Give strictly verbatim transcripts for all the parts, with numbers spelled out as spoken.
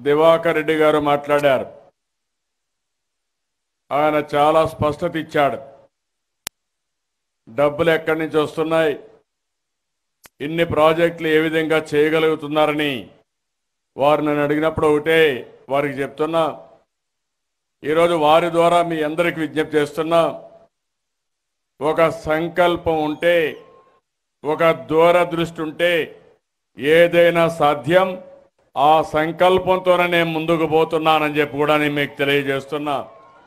దివాకర్ రెడ్డి గారు మాట్లాడారు. ఆయన చాలా స్పష్టత ఇచ్చాడు. డబ్బులు ఎక్కడి నుంచి వస్తున్నాయి, ఇన్ని ప్రాజెక్టులు ఏ విధంగా చేయగలుగుతున్నారని వారు నన్ను అడిగినప్పుడు ఒకటే వారికి చెప్తున్నా, ఈరోజు వారి ద్వారా మీ అందరికి విజ్ఞప్తి చేస్తున్నా, ఒక సంకల్పం ఉంటే, ఒక దూరదృష్టి ఉంటే ఏదైనా సాధ్యం. ఆ సంకల్పంతోనే నేను ముందుకు పోతున్నానని చెప్పి కూడా నేను మీకు తెలియజేస్తున్నా.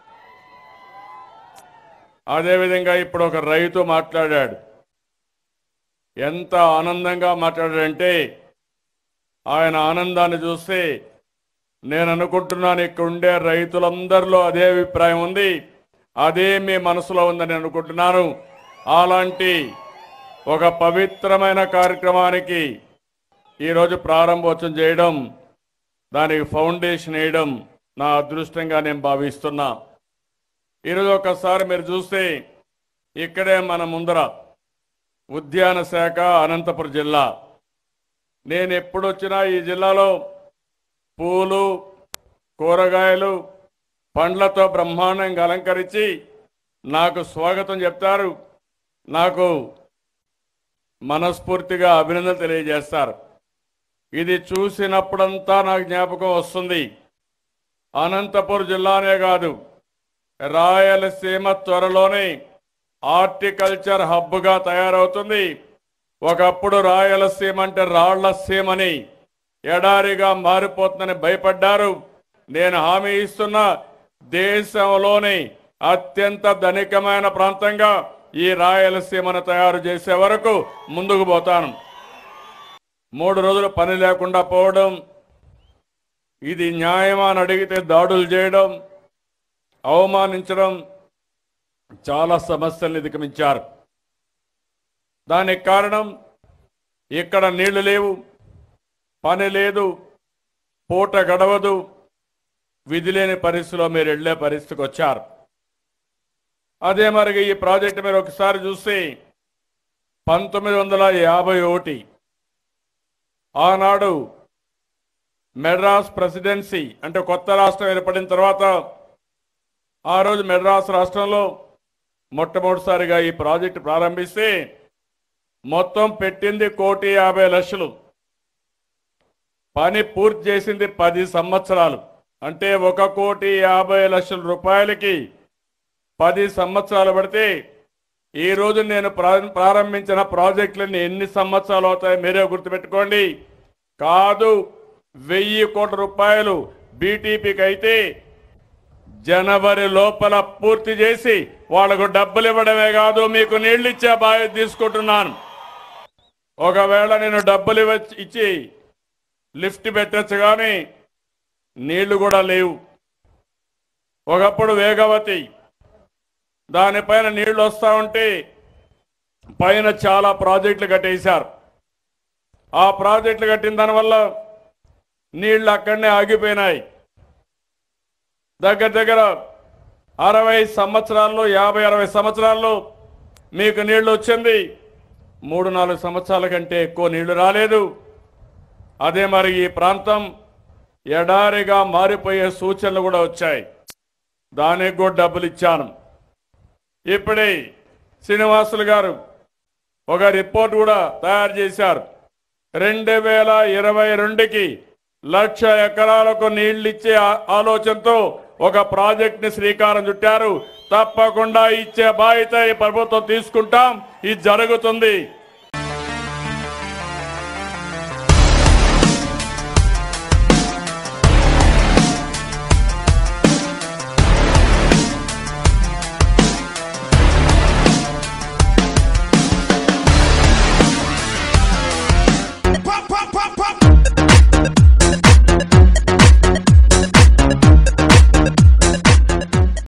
అదేవిధంగా ఇప్పుడు ఒక రైతు మాట్లాడాడు. ఎంత ఆనందంగా మాట్లాడాడంటే ఆయన ఆనందాన్ని చూస్తే నేను అనుకుంటున్నాను ఇక్కడ ఉండే రైతులందరిలో అదే అభిప్రాయం ఉంది, అదే మీ మనసులో ఉందని అనుకుంటున్నాను. అలాంటి ఒక పవిత్రమైన కార్యక్రమానికి ఈరోజు ప్రారంభోత్సవం చేయడం, దానికి ఫౌండేషన్ వేయడం నా అదృష్టంగా నేను భావిస్తున్నా. ఈరోజు ఒకసారి మీరు చూస్తే ఇక్కడే మన ముందర ఉద్యాన శాఖ అనంతపురం జిల్లా. నేను ఎప్పుడు వచ్చినా ఈ జిల్లాలో పూలు, కూరగాయలు, పండ్లతో బ్రహ్మాండంగా అలంకరించి నాకు స్వాగతం చెప్తారు, నాకు మనస్ఫూర్తిగా అభినందనలు తెలియజేస్తారు. ఇది చూసినప్పుడంతా నాకు జ్ఞాపకం వస్తుంది. అనంతపురం జిల్లానే కాదు, రాయలసీమ త్వరలోనే హార్టికల్చర్ హబ్గా తయారవుతుంది. ఒకప్పుడు రాయలసీమ అంటే రాళ్ల సీమని, ఎడారిగా మారిపోతుందని భయపడ్డారు. నేను హామీ ఇస్తున్నా, దేశంలోని అత్యంత ధనికమైన ప్రాంతంగా ఈ రాయలసీమను తయారు చేసే వరకు ముందుకు పోతాను. మూడు రోజులు పని లేకుండా పోవడం, ఇది న్యాయమా అని అడిగితే దాడులు చేయడం, అవమానించడం, చాలా సమస్యలను అధిగమించారు. దానికి కారణం ఇక్కడ నీళ్లు లేవు, పని లేదు, పూట గడవదు, విధి లేని పరిస్థితిలో మీరు వెళ్లే పరిస్థితికి వచ్చారు. అదే మరి ఈ ప్రాజెక్టు మీరు ఒకసారి చూస్తే పంతొమ్మిది వందల యాభై ఒకటి ఆనాడు మెడ్రాస్ ప్రెసిడెన్సీ అంటే కొత్త రాష్ట్రం ఏర్పడిన తర్వాత ఆ రోజు మెడ్రాస్ రాష్ట్రంలో మొట్టమొదటిసారిగా ఈ ప్రాజెక్టు ప్రారంభిస్తే మొత్తం పెట్టింది కోటి యాభై లక్షలు, పని పూర్తి చేసింది పది సంవత్సరాలు. అంటే ఒక కోటి యాభై లక్షల రూపాయలకి పది సంవత్సరాలు పడితే ఈ రోజు నేను ప్రారంభించిన ప్రాజెక్టులన్నీ ఎన్ని సంవత్సరాలు అవుతాయో మీరే గుర్తుపెట్టుకోండి. కాదు, వెయ్యి కోట్ల రూపాయలు బీటీపీకి అయితే జనవరి లోపల పూర్తి చేసి వాళ్లకు డబ్బులు ఇవ్వడమే కాదు, మీకు నీళ్లు ఇచ్చే బాధ్యత తీసుకుంటున్నాను. ఒకవేళ నేను డబ్బులు ఇచ్చి లిఫ్ట్ పెట్టచ్చు కానీ నీళ్లు కూడా లేవు. ఒకప్పుడు వేగవతి, దానిపైన నీళ్లు వస్తూ ఉంటే పైన చాలా ప్రాజెక్టులు కట్టేశారు. ఆ ప్రాజెక్టులు కట్టిన దానివల్ల నీళ్లు అక్కడనే ఆగిపోయినాయి. దగ్గర దగ్గర అరవై సంవత్సరాల్లో యాభై అరవై సంవత్సరాల్లో మీకు నీళ్లు వచ్చింది, మూడు నాలుగు సంవత్సరాల కంటే ఎక్కువ నీళ్లు రాలేదు. అదే మరి ఈ ప్రాంతం ఎడారిగా మారిపోయే సూచనలు కూడా వచ్చాయి. దానికి కూడా డబ్బులు ఇచ్చాను. ఇప్పుడే శ్రీనివాసులు గారు ఒక రిపోర్ట్ కూడా తయారు చేశారు. రెండు వేల ఇరవై రెండుకి లక్ష ఎకరాలకు నీళ్లు ఇచ్చే ఆలోచనతో ఒక ప్రాజెక్ట్ని శ్రీకారం చుట్టారు. తప్పకుండా ఇచ్చే బాధ్యత ఈ ప్రభుత్వం తీసుకుంటాం. ఇది జరుగుతుంది.